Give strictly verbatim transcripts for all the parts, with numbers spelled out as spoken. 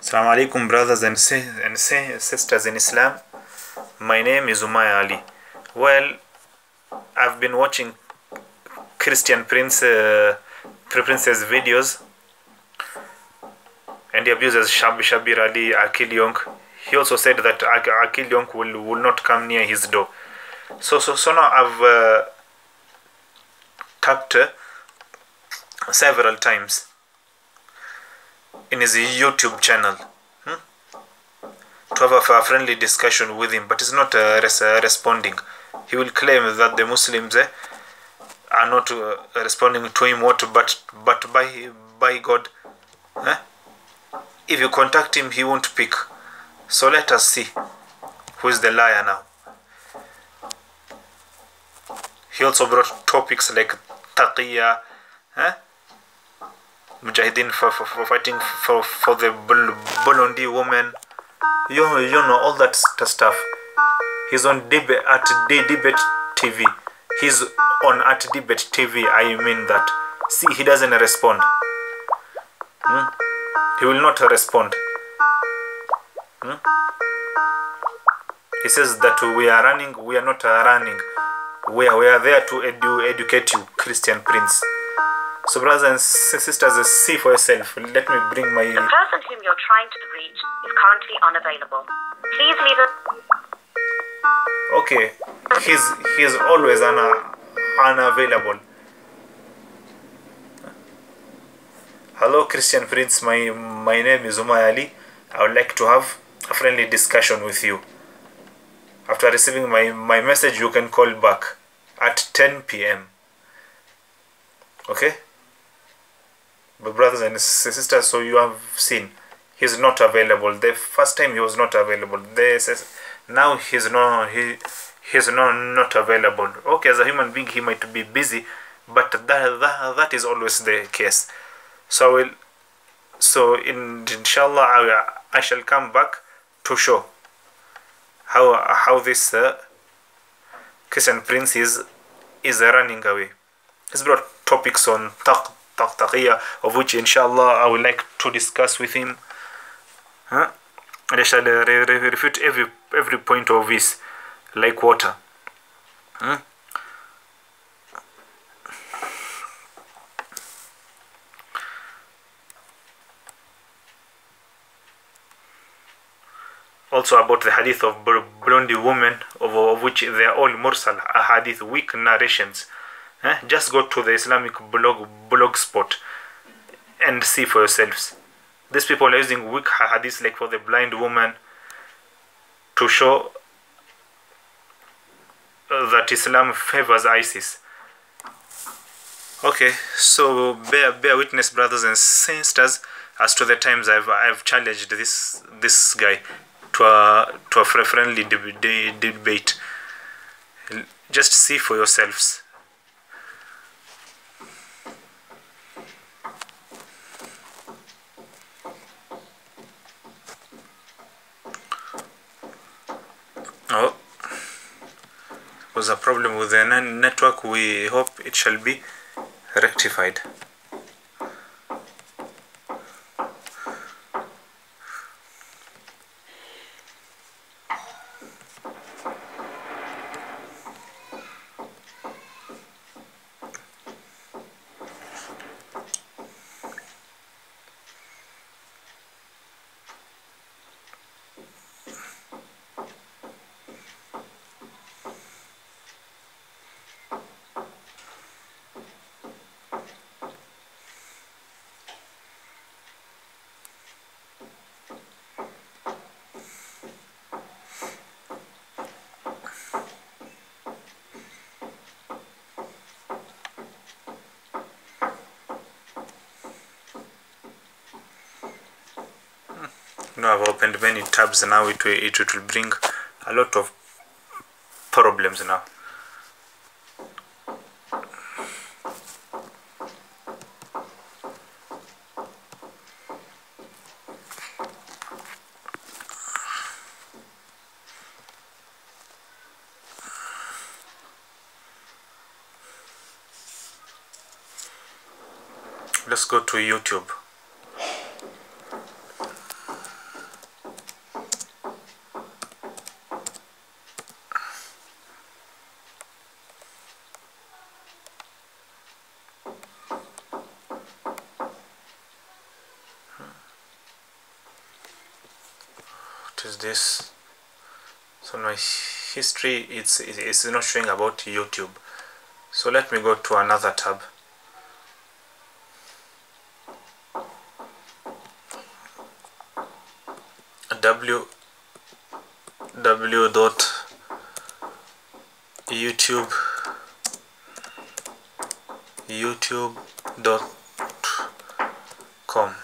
Assalamu alaikum, brothers and, si- and si- sisters in Islam. My name is Umay Ali. Well, I've been watching Christian Prince uh, Prince's videos, and he abuses Shab Shabir Ali, Akil Yong. He also said that Ak- Akil Yong will, will not come near his door. So so so now I've uh, tapped uh, several times in his YouTube channel to have a friendly discussion with him, but he's not uh, res- uh, responding. He will claim that the Muslims eh, are not uh, responding to him, what, but but by by God, eh, if you contact him, he won't pick. So let us see who is the liar now. He also brought topics like taqiyya, eh, mujahideen for, for, for fighting for for the Burundi woman. You you know all that stuff. He's on debate at D- debate T V. He's on at debate T V. I mean that. See, he doesn't respond. Hmm? He will not respond. Hmm? He says that we are running. We are not running. We are, we are there to edu- educate you, Christian Prince. So, brothers and sisters, see for yourself. Let me bring my. The person whom you're trying to reach is currently unavailable. Please leave a. Okay, he's he's always una, unavailable. Hello, Christian Prince. My my name is Umay Ali. I would like to have a friendly discussion with you. After receiving my, my message, you can call back at ten p m Okay? But brothers and sisters, so you have seen, he's not available. The first time he was not available. This is, now he's no he he's no not available. Okay, as a human being, he might be busy, but that that, that is always the case. So I will, so in inshallah, I, I shall come back to show how how this uh, Christian Prince is is running away. He's brought topics on taq taq taqiyya, of which inshallah I would like to discuss with him. Huh? And I shall uh, re re refute every every point of his like water. Hmm? Also about the hadith of Burundi woman, of, of which they are all mursal hadith, weak narrations. Eh? Just go to the Islamic blog blog spot and see for yourselves. These people are using weak hadiths like for the blind woman to show uh, that Islam favors ISIS. Okay, so bear bear witness, brothers and sisters, as to the times I've I've challenged this this guy to a to a friendly deb debate. Just see for yourselves. Oh, was a problem with the network. We hope it shall be rectified. Now I've opened many tabs. Now it will, it will bring a lot of problems now. Let's go to YouTube. is this? So my history, it's it's not showing about YouTube. So let me go to another tab. w w dot youtube youtube dot com.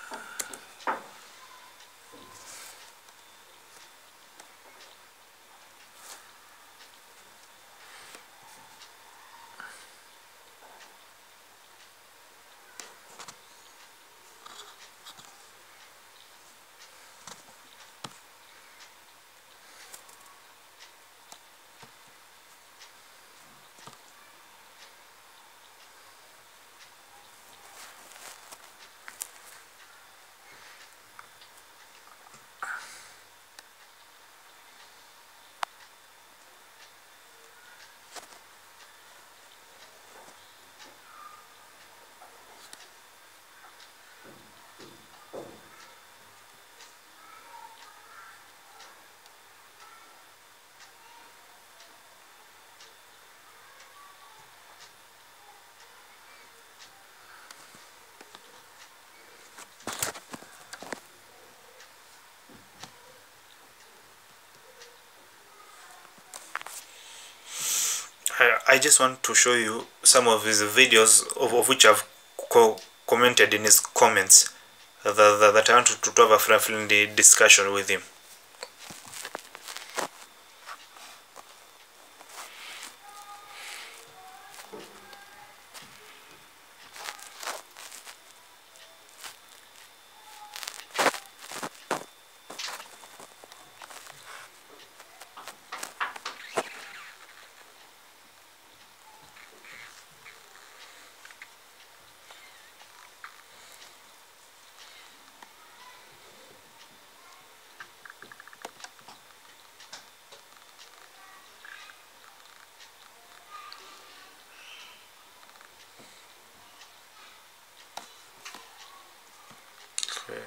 I just want to show you some of his videos of, of which I've co commented in his comments that, that, that I want to, to have a friendly discussion with him. Okay.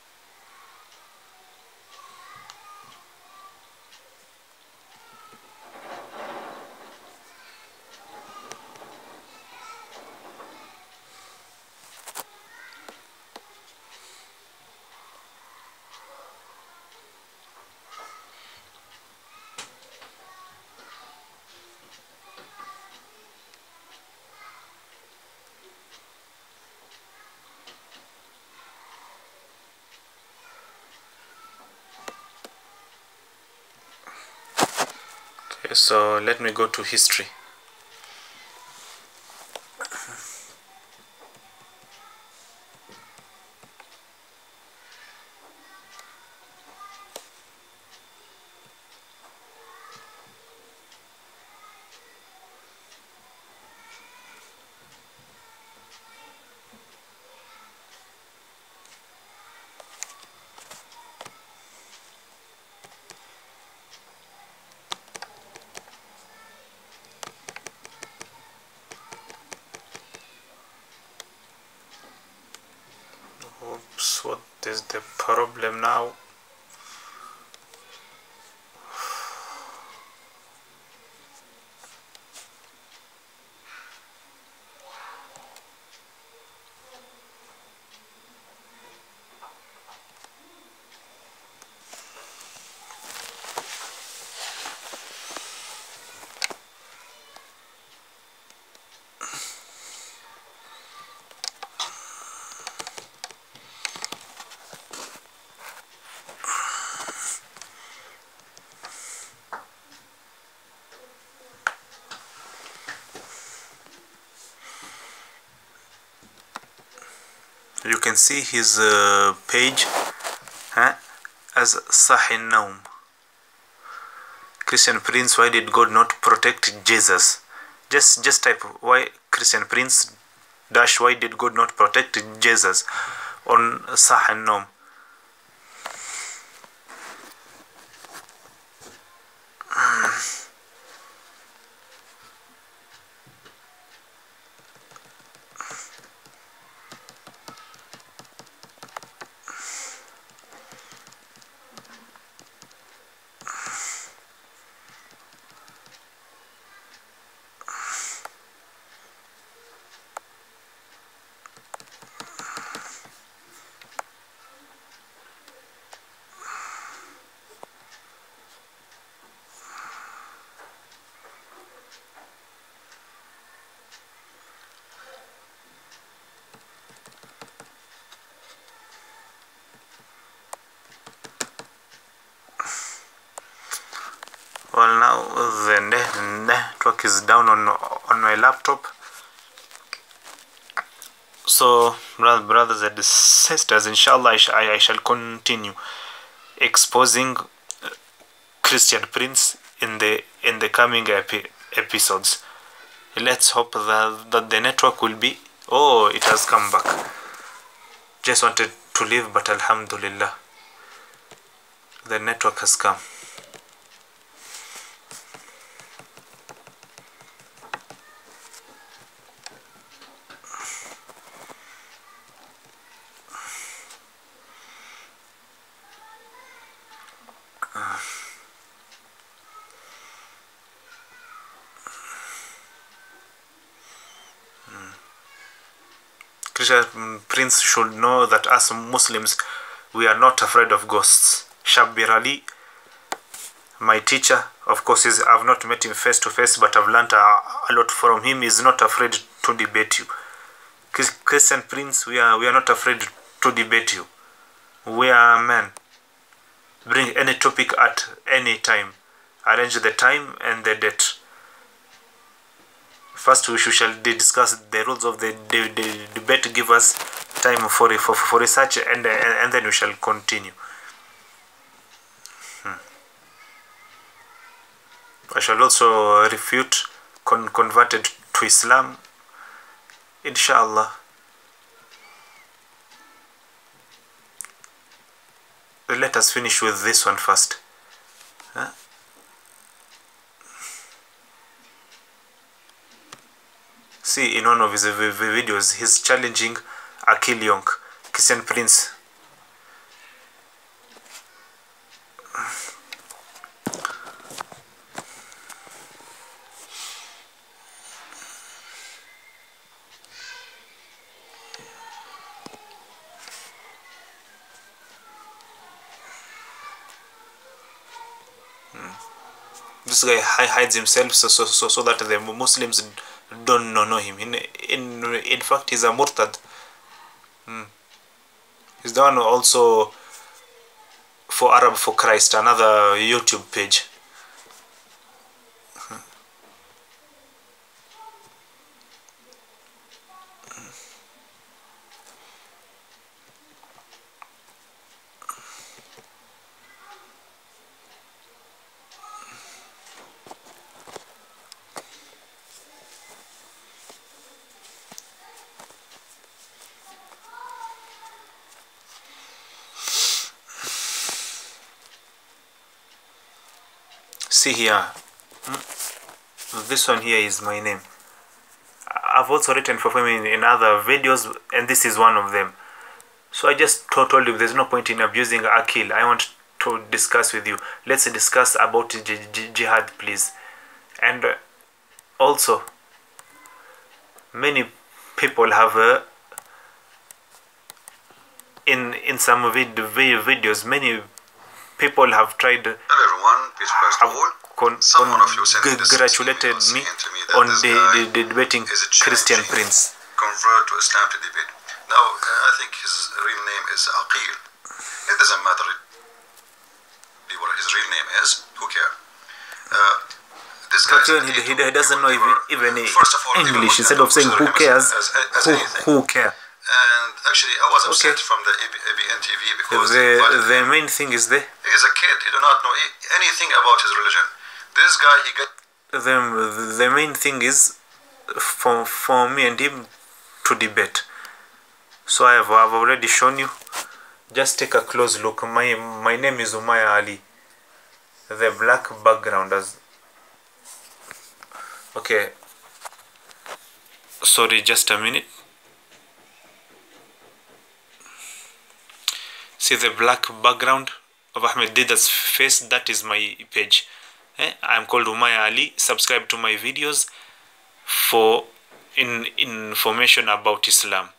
Okay, so let me go to history. Oops, what is the problem now? You can see his uh, page huh, as Sahih Naum. Christian Prince, why did God not protect Jesus? Just just type why Christian Prince dash why did God not protect Jesus on Sahih Naum. well, now the network is down on on my laptop. So brothers and sisters, inshallah I, sh I, I shall continue exposing Christian Prince in the in the coming epi episodes. Let's hope that, that the network will be... Oh, it has come back. Just wanted to leave, but alhamdulillah, the network has come. Christian Prince should know that as Muslims, we are not afraid of ghosts. Shabbir Ali, my teacher, of course, is, I've not met him face to face, but I've learned a, a lot from him. He's not afraid to debate you. Christian Prince, we are we are not afraid to debate you. We are men. Bring any topic at any time. Arrange the time and the date. First, we shall discuss the rules of the, the, the debate. Give us time for for, for research, and and then we shall continue. Hmm. I shall also refute con converted to Islam, inshallah. Let us finish with this one first. Huh? See, in one of his videos, he's challenging Akil Young, Christian Prince. This guy hides himself so so so, so that the Muslims don't know, know him. In in in fact, he's a murtad. Hmm. He's the one also for Arab for Christ, another YouTube page. See here, this one here is my name. I've also written for him in, in other videos, and this is one of them. So I just told you there's no point in abusing Akil. I want to discuss with you. Let's discuss about jihad, please. And uh, also, many people have uh, in in some vid videos, many people have tried. Hello everyone, please first of all, con someone of you congratulated me on the, the, the debating Christian Prince. Convert to Islam to debate. Now, uh, I think his real name is Akil. It doesn't matter what his real name is. Who cares? Uh, this guy he, he, he doesn't know even, even all, English. Instead of saying who cares, as, as who, who cares. And actually, I was upset okay. from the A B N T V because the, the main thing is the he's a kid. He do not know anything about his religion. This guy, he got the the main thing is for for me and him to debate. So I have I've already shown you. Just take a close look. My my name is Umaya Ali. The black background as okay. Sorry, just a minute. See the black background of Ahmed Dida's face? That is my page. Eh? I'm called Umaya Ali. Subscribe to my videos for in information about Islam.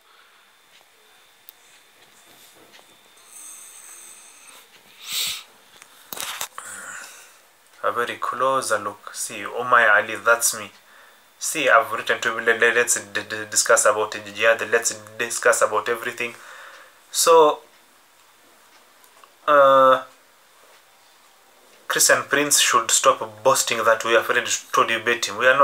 A very closer look. See, Umaya Ali, that's me. See, I've written to him, let's discuss about jihad, let's discuss about everything. So, Uh, Christian Prince should stop boasting that we are afraid to debate him. We are not